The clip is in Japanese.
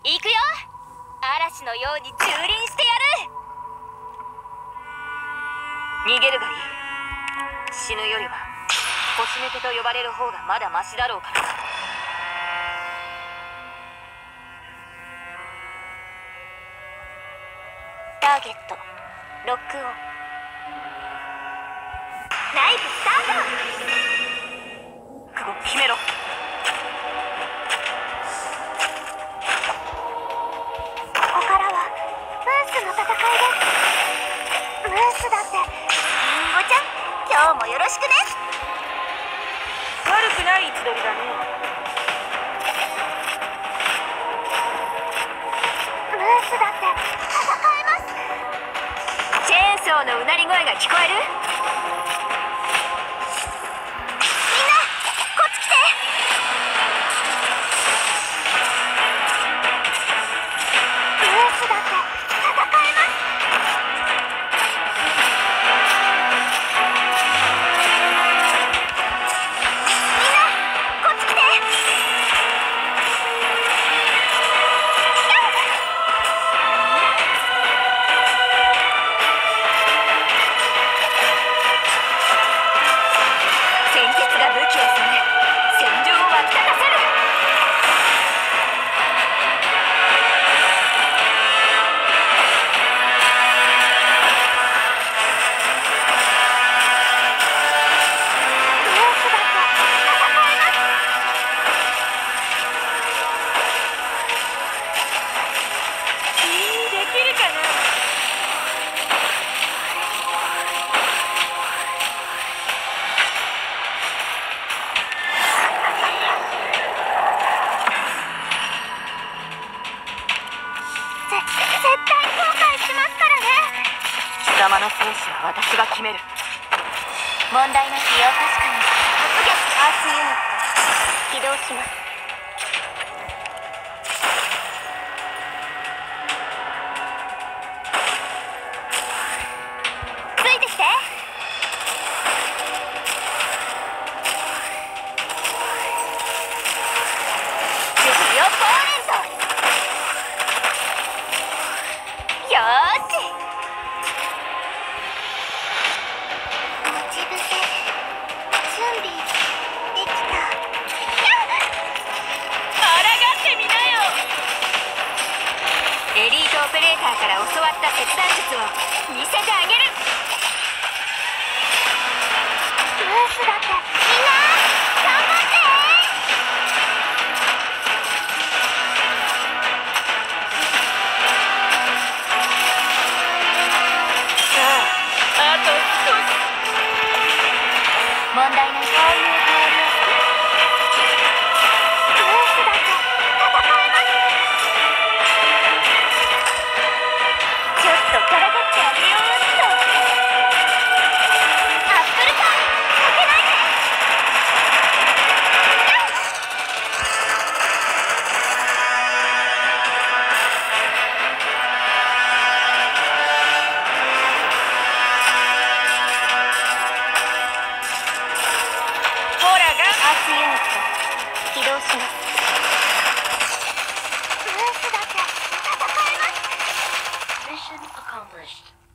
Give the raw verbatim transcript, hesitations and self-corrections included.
行くよ。嵐のように蹂躙してやる。逃げるがいい。死ぬよりは腰抜けと呼ばれる方がまだマシだろうから。ターゲットロックオン。ナイフスタート。覚悟決めろ。ここからはムースの戦いです。ムースだって。リンゴちゃん、今日もよろしくね。 悪くない位置取りだね。 ムースだって戦えます。チェーンソーのうなり声が聞こえる？みんなこっち来て。ムースだって戦えます。みんなこっち来て。戦術が武器を攻め、戦場を沸き立たせる。ムースだって戦えます。 君できるかな。 ぜ絶対後悔しますからね。貴様の生死は私が決める。問題なきよ、確かに。突撃アースユニット起動します。ついてきて。準備をポーレント。よーし。待ち伏せ準備できた。やっ抗ってみなよ。 エリートオペレーターから教わった切断術を見せてあげる。ムースだってみんな頑張って。 さあ、あと少し。 問題ない。そういう香りを。ムースだって戦えます。ちょっとからかってあげようっと。アップルパイ負けないで。 ほらがアースユニット起動します。ムースだって戦えます。 Mission accomplished.